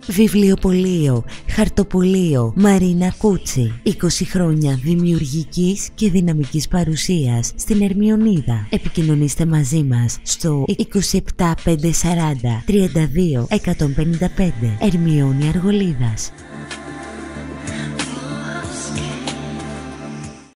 Βιβλιοπωλείο, χαρτοπωλείο Μαρίνα Κούτσι. 20 χρόνια δημιουργικής και δυναμικής παρουσίας στην Ερμιονίδα. Επικοινωνήστε μαζί μας στο 27540 32 155 Ερμιόνη Αργολίδας.